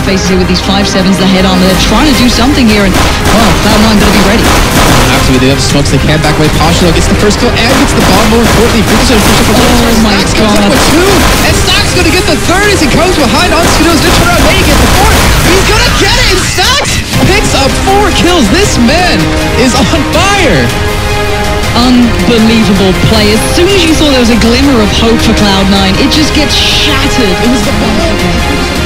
faces here with these 5-7s, the head armor. They're trying to do something here, and, well, Cloud9 going to be ready. After the other smokes, they can't back away. Pasha gets the first kill and gets the bomb. More importantly, Freakazoid pushes for Oh my Stax comes up God. with 2, and Stax going to get the third as he comes behind on Sudo's to turn around, maybe get the fourth. He's going to get it, and Stax picks up 4 kills. This man is on fire. Unbelievable play. As soon as you thought there was a glimmer of hope for Cloud9, it just gets shattered. It was the bomb.